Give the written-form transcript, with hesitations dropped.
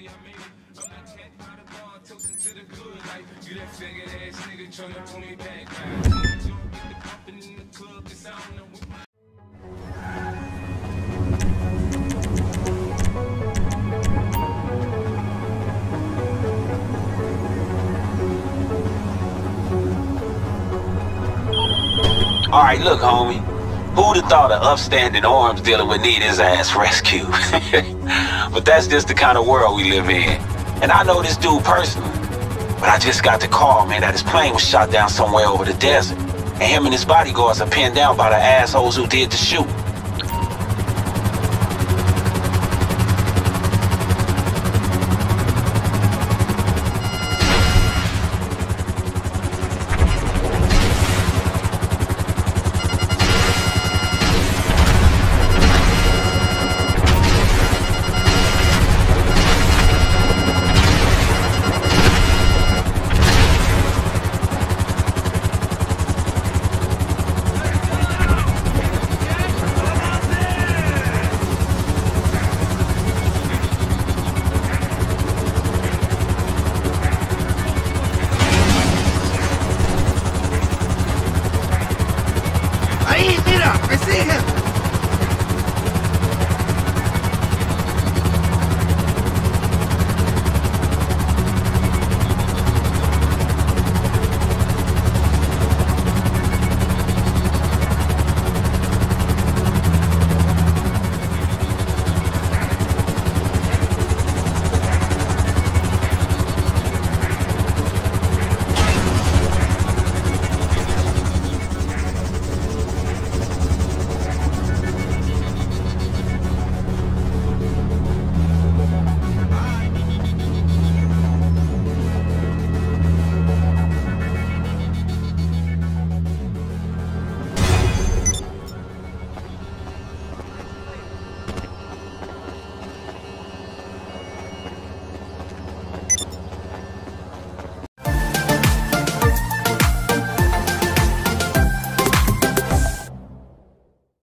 All right, look, homie. Who'd have thought an upstanding arms dealer would need his ass rescued? But that's just the kind of world we live in. And I know this dude personally. But I just got the call, man, that his plane was shot down somewhere over the desert. And him and his bodyguards are pinned down by the assholes who did the shooting.